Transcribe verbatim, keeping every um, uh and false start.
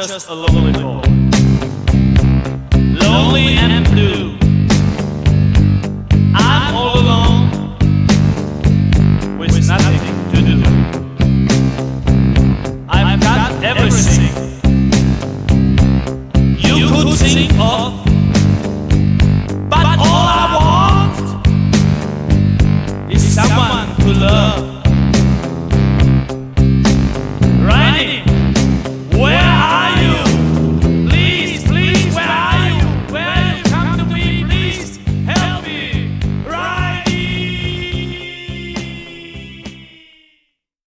just a lonely boy, lonely and blue. I'm all alone with nothing to do. I've got everything you could think of, but all I want is someone to love.